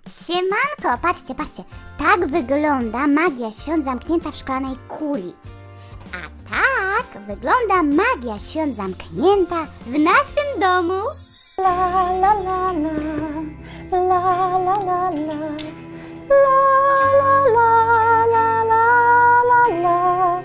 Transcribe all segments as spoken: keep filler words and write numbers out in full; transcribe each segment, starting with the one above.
Siemanko, patrzcie, patrzcie. Tak wygląda magia świąt zamknięta w szklanej kuli. A tak wygląda magia świąt zamknięta w naszym domu. La la la la, la la la la, la la la la la la.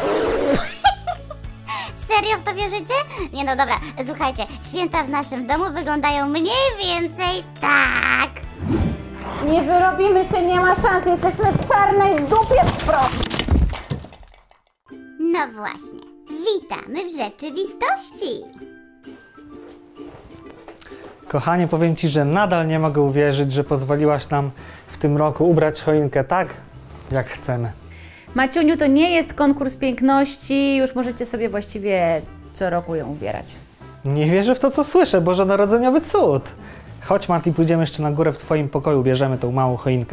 Serio w to wierzycie? Nie no dobra, słuchajcie, święta w naszym domu wyglądają mniej więcej tak. Nie wyrobimy się, nie ma szans, jesteśmy w czarnej dupie wprost. No właśnie, witamy w rzeczywistości. Kochanie, powiem Ci, że nadal nie mogę uwierzyć, że pozwoliłaś nam w tym roku ubrać choinkę tak, jak chcemy. Maciuniu, to nie jest konkurs piękności, już możecie sobie właściwie co roku ją ubierać. Nie wierzę w to, co słyszę, bożonarodzeniowy cud. Chodź, Mati, pójdziemy jeszcze na górę w Twoim pokoju, bierzemy tą małą choinkę.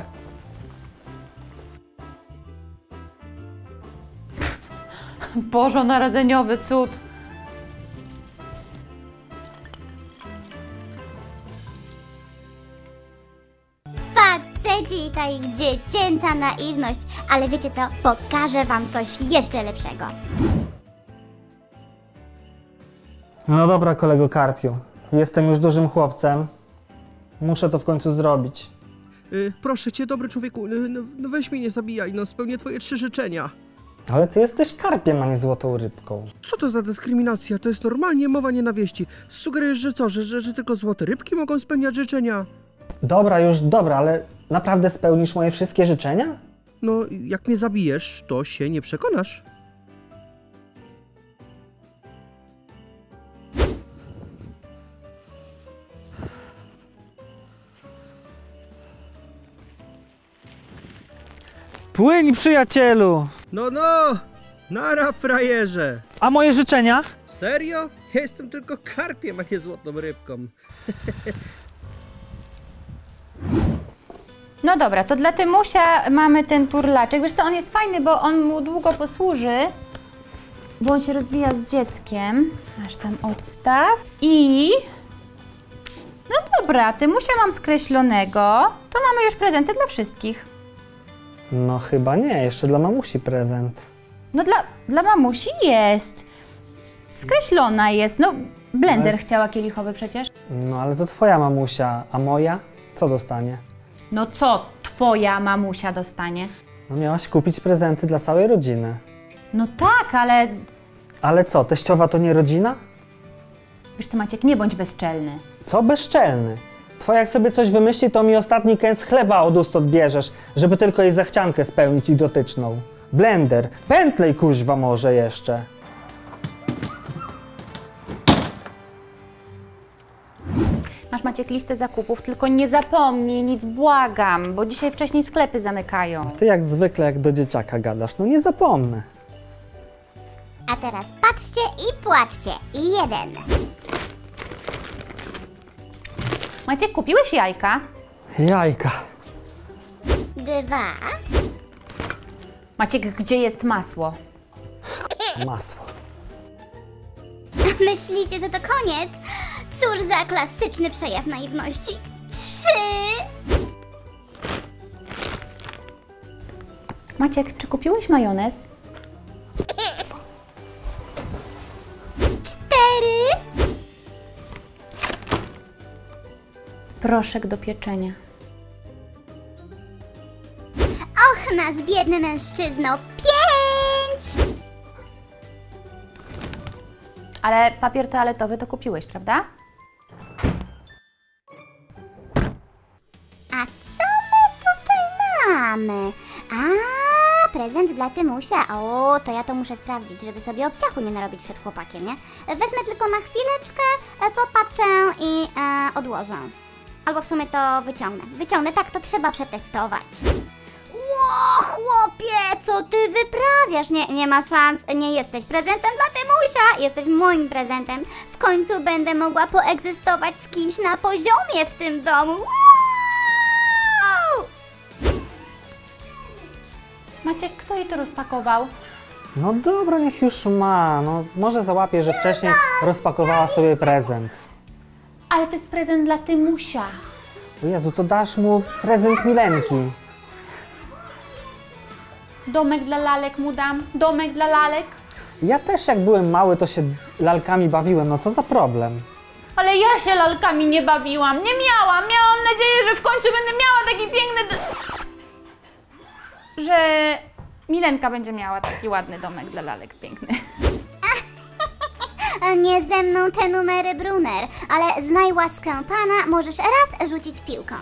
Bożonarodzeniowy cud. Faceci i ta ich dziecięca naiwność. Ale wiecie co? Pokażę wam coś jeszcze lepszego. No dobra, kolego Karpiu. Jestem już dużym chłopcem. Muszę to w końcu zrobić. Yy, proszę cię, dobry człowieku, yy, no, no weź mnie nie zabijaj, no spełnię twoje trzy życzenia. Ale ty jesteś karpiem, a nie złotą rybką. Co to za dyskryminacja? To jest normalnie mowa nienawiści. Sugerujesz, że co, że, że, że tylko złote rybki mogą spełniać życzenia? Dobra, już dobra, ale naprawdę spełnisz moje wszystkie życzenia? No, jak mnie zabijesz, to się nie przekonasz. Płyń, przyjacielu! No, no! Nara, frajerze! A moje życzenia? Serio? Ja jestem tylko karpiem, a nie złotą rybką. No dobra, to dla Tymusia mamy ten turlaczek. Wiesz co, on jest fajny, bo on mu długo posłuży, bo on się rozwija z dzieckiem. Aż tam odstaw. I... No dobra, Tymusia mam skreślonego. To mamy już prezenty dla wszystkich. No chyba nie, jeszcze dla mamusi prezent. No dla, dla mamusi jest. Skreślona jest. No, blender Ale... chciała kielichowy przecież. No ale to twoja mamusia, a moja? Co dostanie? No co twoja mamusia dostanie? No miałaś kupić prezenty dla całej rodziny. No tak, ale... Ale co, teściowa to nie rodzina? Wiesz co, Maciek, nie bądź bezczelny. Co bezczelny? Twoja jak sobie coś wymyśli, to mi ostatni kęs chleba od ust odbierzesz, żeby tylko jej zachciankę spełnić idiotyczną. Blender, Bentley kuźwa może jeszcze. Masz, Maciek, listę zakupów, tylko nie zapomnij nic, błagam, bo dzisiaj wcześniej sklepy zamykają. Ty jak zwykle jak do dzieciaka gadasz, no nie zapomnę. A teraz patrzcie i płaczcie. Jeden. Maciek, kupiłeś jajka? Jajka. Dwa. Maciek, gdzie jest masło? Masło. Myślicie, że to koniec? Cóż za klasyczny przejaw naiwności. Trzy. Maciek, czy kupiłeś majonez? Cztery. Proszek do pieczenia. Och, nasz biedny mężczyzno. Pięć. Ale papier toaletowy to kupiłeś, prawda? A co my tutaj mamy? A, prezent dla Tymusia. O, to ja to muszę sprawdzić, żeby sobie obciachu nie narobić przed chłopakiem, nie? Wezmę tylko na chwileczkę, e, popatrzę i e, odłożę. Albo w sumie to wyciągnę. Wyciągnę, tak, to trzeba przetestować. Ło, chłopie, co ty wyprawiasz? Nie, nie ma szans, nie jesteś prezentem dla Tymusia, jesteś moim prezentem. W końcu będę mogła poegzystować z kimś na poziomie w tym domu. Wow! Maciek, kto jej to rozpakował? No dobra, niech już ma. No może załapie, że wcześniej rozpakowała sobie prezent. Ale to jest prezent dla Tymusia. O Jezu, to dasz mu prezent Milenki. Domek dla lalek mu dam, domek dla lalek. Ja też jak byłem mały, to się lalkami bawiłem, no co za problem? Ale ja się lalkami nie bawiłam, nie miałam. Miałam nadzieję, że w końcu będę miała taki piękny... d- że Milenka będzie miała taki ładny domek dla lalek, piękny. Nie ze mną te numery, Brunner, ale znaj łaskę pana, możesz raz rzucić piłką.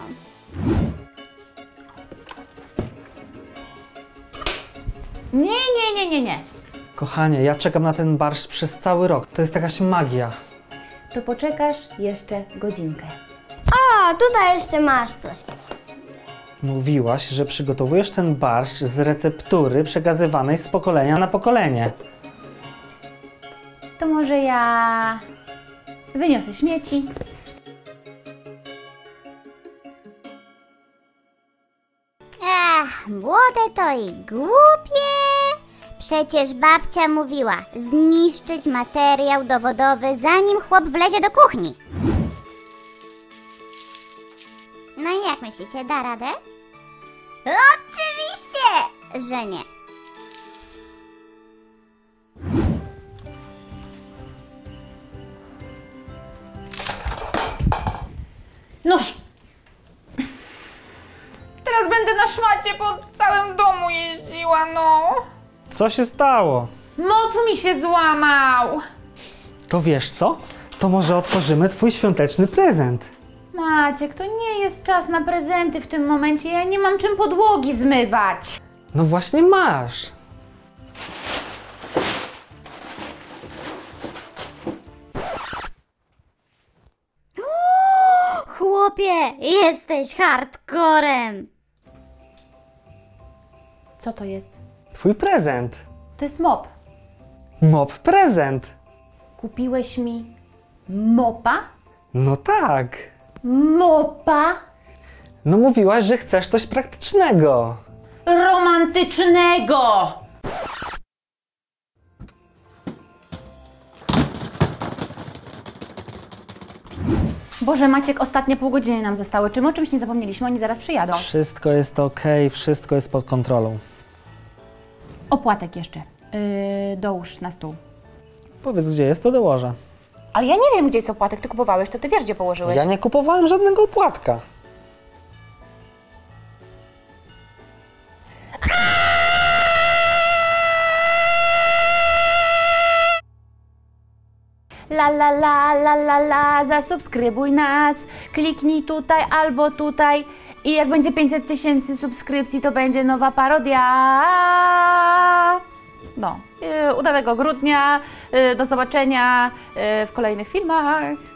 Nie, nie, nie, nie, nie. Kochanie, ja czekam na ten barszcz przez cały rok. To jest jakaś magia. To poczekasz jeszcze godzinkę. O, tutaj jeszcze masz coś. Mówiłaś, że przygotowujesz ten barszcz z receptury przekazywanej z pokolenia na pokolenie. To może ja wyniosę śmieci. Ach, młode to i głupie. Przecież babcia mówiła, zniszczyć materiał dowodowy, zanim chłop wlezie do kuchni. No i jak myślicie, da radę? Oczywiście, że nie. Noż! Teraz będę na szmacie po całym domu jeździła, no. Co się stało? Mop mi się złamał. To wiesz co? To może otworzymy twój świąteczny prezent. Maciek, to nie jest czas na prezenty w tym momencie. Ja nie mam czym podłogi zmywać. No właśnie masz. Chłopie, jesteś hardcorem. Co to jest? Twój prezent. To jest mop. Mop prezent. Kupiłeś mi mopa? No tak. Mopa? No mówiłaś, że chcesz coś praktycznego. Romantycznego! Boże, Maciek, ostatnie pół godziny nam zostały. Czy my o czymś nie zapomnieliśmy? Oni zaraz przyjadą. Wszystko jest okej, wszystko jest pod kontrolą. Opłatek jeszcze. Yy, dołóż na stół. Powiedz, gdzie jest, to dołożę. Ale ja nie wiem, gdzie jest opłatek. Ty kupowałeś, to ty wiesz, gdzie położyłeś. Ja nie kupowałem żadnego opłatka. La la la la la la, zasubskrybuj nas, kliknij tutaj albo tutaj i jak będzie pięćset tysięcy subskrypcji, to będzie nowa parodia. No, yy, udanego grudnia, yy, do zobaczenia yy, w kolejnych filmach.